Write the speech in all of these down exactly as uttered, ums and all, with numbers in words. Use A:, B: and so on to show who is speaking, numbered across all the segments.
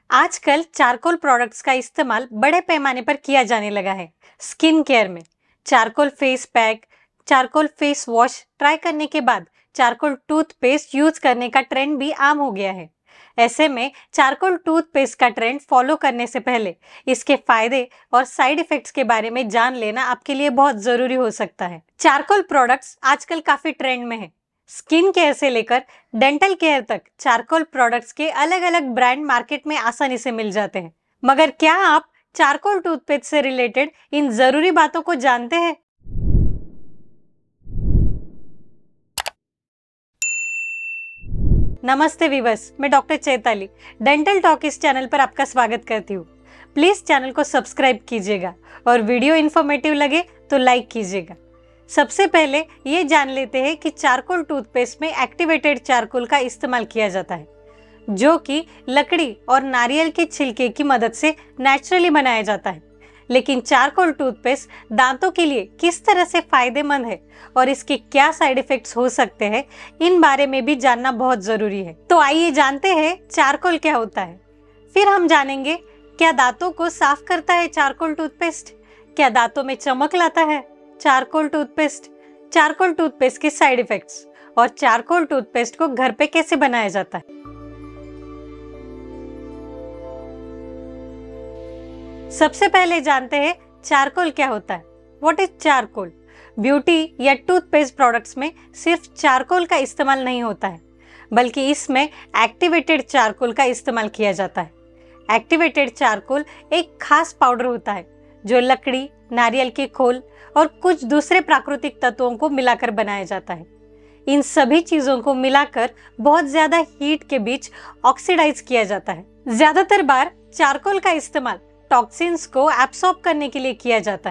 A: आजकल charcoal products का इस्तेमाल बड़े पैमाने पर किया जाने लगा है। स्किन केयर में charcoal face pack, charcoal face wash try करने के बाद चारकोल टूथपेस्ट यूज करने का ट्रेंड भी आम हो गया है। ऐसे में चारकोल टूथपेस्ट का ट्रेंड फॉलो करने से पहले इसके फायदे और साइड इफेक्ट्स के बारे में जान लेना आपके लिए बहुत जरूरी हो सकता है। चारकोल प्रोडक्ट्स आजकल काफी ट्रेंड में है। स्किन केयर से लेकर डेंटल केयर तक चारकोल प्रोडक्ट्स के अलग अलग ब्रांड मार्केट में आसानी से मिल जाते हैं। मगर क्या आप चारकोल टूथपेस्ट से रिलेटेड इन जरूरी बातों को जानते हैं? नमस्ते वीवर्स, मैं डॉक्टर चैताली डेंटल टॉक इस चैनल पर आपका स्वागत करती हूँ। प्लीज चैनल को सब्सक्राइब कीजिएगा और वीडियो इन्फॉर्मेटिव लगे तो लाइक कीजिएगा। सबसे पहले ये जान लेते हैं कि चारकोल टूथपेस्ट में एक्टिवेटेड चारकोल का इस्तेमाल किया जाता है, जो कि लकड़ी और नारियल के छिलके की मदद से नेचुरली बनाया जाता है। लेकिन चारकोल टूथपेस्ट दांतों के लिए किस तरह से फायदेमंद है और इसके क्या साइड इफेक्ट्स हो सकते हैं, इन बारे में भी जानना बहुत जरूरी है। तो आइए जानते हैं चारकोल क्या होता है। फिर हम जानेंगे क्या दांतों को साफ करता है चारकोल टूथपेस्ट, क्या दांतों में चमक लाता है चारकोल टूथपेस्ट, चारकोल टूथपेस्ट के साइड इफेक्ट्स और चारकोल टूथपेस्ट को घर पे कैसे बनाया जाता है। सबसे पहले जानते हैं चारकोल क्या होता है। What is charcoal? ब्यूटी या टूथपेस्ट प्रोडक्ट्स में सिर्फ चारकोल का इस्तेमाल नहीं होता है, बल्कि इसमें एक्टिवेटेड चारकोल का इस्तेमाल किया जाता है। एक्टिवेटेड चारकोल एक खास पाउडर होता है जो लकड़ी, नारियल के खोल और कुछ दूसरे प्राकृतिक तत्वों को मिलाकर बनाया जाता है। इन सभी चीजों को मिलाकर बहुत ज्यादा हीट के बीच ऑक्सीडाइज किया जाता है। ज्यादातर बार चारकोल का इस्तेमाल टॉक्सिन्स को एब्सॉर्ब करने के लिए किया जाता है।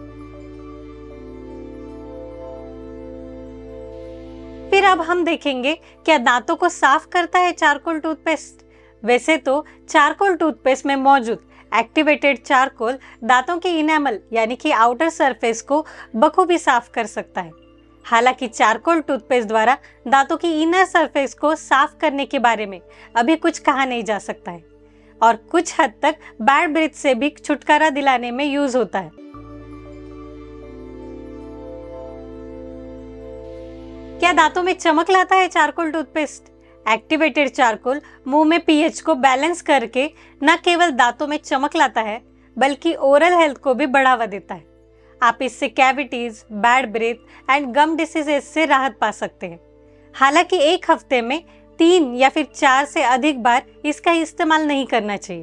A: फिर अब हम देखेंगे क्या दांतों को साफ करता है चारकोल टूथपेस्ट। वैसे तो चारकोल टूथपेस्ट में मौजूद एक्टिवेटेड चारकोल दांतों के इनेमल यानी कि आउटर सरफेस को बखूबी साफ कर सकता है। हालांकि चारकोल टूथपेस्ट द्वारा दांतों की इनर सरफेस को साफ करने के बारे में अभी कुछ कहा नहीं जा सकता है और कुछ हद तक बैड ब्रेथ से भी छुटकारा दिलाने में यूज होता है। क्या दांतों में चमक लाता है चारकोल टूथपेस्ट? एक्टिवेटेड चारकोल मुंह में पीएच को बैलेंस करके न केवल दांतों में चमक लाता है, बल्कि ओरल हेल्थ को भी बढ़ावा देता है। आप इससे cavities, bad breath and gum diseases से राहत पा सकते हैं। हालांकि एक हफ्ते में तीन या फिर चार से अधिक बार इसका इस्तेमाल नहीं करना चाहिए।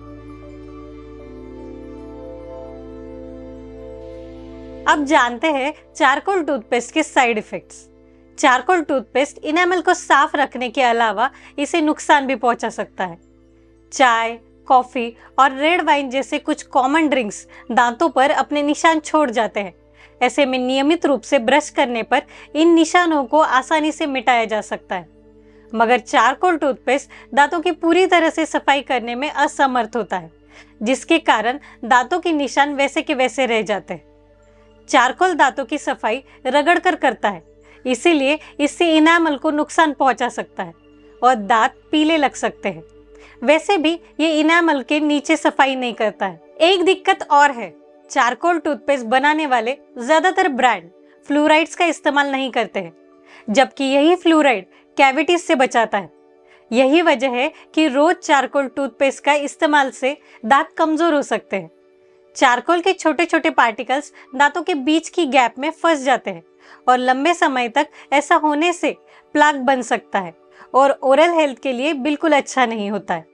A: अब जानते हैं चारकोल टूथपेस्ट के side effects. Charcoal toothpaste enamel को साफ रखने के अलावा इसे नुकसान भी पहुंचा सकता है। चाय, कॉफी और रेड वाइन जैसे कुछ कॉमन ड्रिंक्स दांतों पर अपने निशान छोड़ जाते हैं। ऐसे में नियमित रूप से ब्रश करने पर इन निशानों को आसानी से मिटाया जा सकता है। मगर चारकोल टूथपेस्ट दांतों की पूरी तरह से सफाई करने में असमर्थ होता है, जिसके कारण दांतों के निशान वैसे के वैसे रह जाते हैं। चारकोल दांतों की सफाई रगड़ कर करता है, इसीलिए इससे इनामल को नुकसान पहुंचा सकता है और दांत पीले लग सकते हैं। वैसे भी ये इनामल के नीचे सफाई नहीं करता है। एक दिक्कत और है, चारकोल टूथपेस्ट बनाने वाले ज्यादातर ब्रांड फ्लोराइड्स का इस्तेमाल नहीं करते हैं, जबकि यही फ्लोराइड कैविटीज से बचाता है। यही वजह है कि रोज चारकोल टूथपेस्ट का इस्तेमाल से दांत कमजोर हो सकते हैं। चारकोल के छोटे छोटे पार्टिकल्स दांतों के बीच की गैप में फंस जाते हैं और लंबे समय तक ऐसा होने से प्लाक बन सकता है और ओरल हेल्थ के लिए बिल्कुल अच्छा नहीं होता है।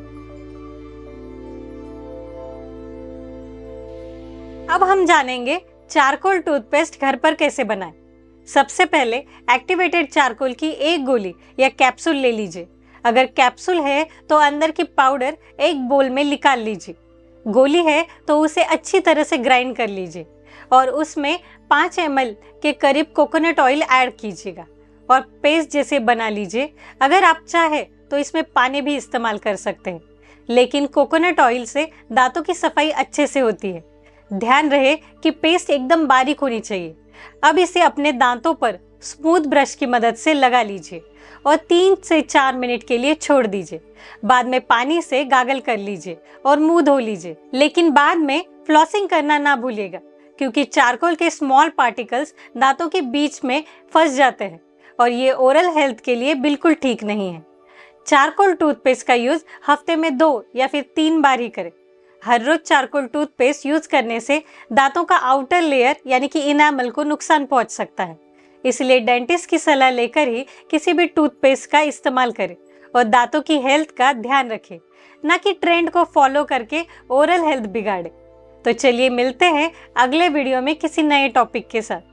A: अब हम जानेंगे चारकोल टूथपेस्ट घर पर कैसे बनाएं। सबसे पहले एक्टिवेटेड चारकोल की एक गोली या कैप्सूल ले लीजिए। अगर कैप्सूल है तो अंदर की पाउडर एक बोल में निकाल लीजिए। गोली है तो उसे अच्छी तरह से ग्राइंड कर लीजिए और उसमें पाँच एम एल के करीब कोकोनट ऑयल ऐड कीजिएगा और पेस्ट जैसे बना लीजिए। अगर आप चाहे तो इसमें पानी भी इस्तेमाल कर सकते हैं, लेकिन कोकोनट ऑयल से दांतों की सफाई अच्छे से होती है। ध्यान रहे कि पेस्ट एकदम बारीक होनी चाहिए। अब इसे अपने दांतों पर स्मूथ ब्रश की मदद से लगा लीजिए और तीन से चार मिनट के लिए छोड़ दीजिए। बाद में पानी से गागल कर लीजिए और मुंह धो लीजिए। लेकिन बाद में फ्लॉसिंग करना ना भूलिएगा, क्योंकि चारकोल के स्मॉल पार्टिकल्स दांतों के बीच में फंस जाते हैं और ये ओरल हेल्थ के लिए बिल्कुल ठीक नहीं है। चारकोल टूथपेस्ट का यूज हफ्ते में दो या फिर तीन बार ही करें। हर रोज चारकोल टूथपेस्ट यूज करने से दांतों का आउटर लेयर यानी कि इनामल को नुकसान पहुंच सकता है। इसलिए डेंटिस्ट की सलाह लेकर ही किसी भी टूथपेस्ट का इस्तेमाल करें और दांतों की हेल्थ का ध्यान रखें, ना कि ट्रेंड को फॉलो करके ओरल हेल्थ बिगाड़े। तो चलिए मिलते हैं अगले वीडियो में किसी नए टॉपिक के साथ।